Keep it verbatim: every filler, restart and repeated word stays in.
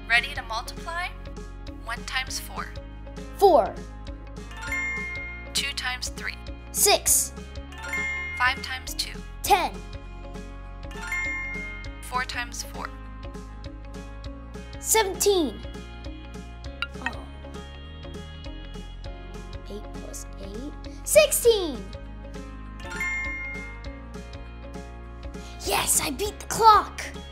Ready to multiply? one times four. four. two times three. six. five times two. ten. four times four. seventeen. Oh. eight plus eight. sixteen. Yes, I beat the clock.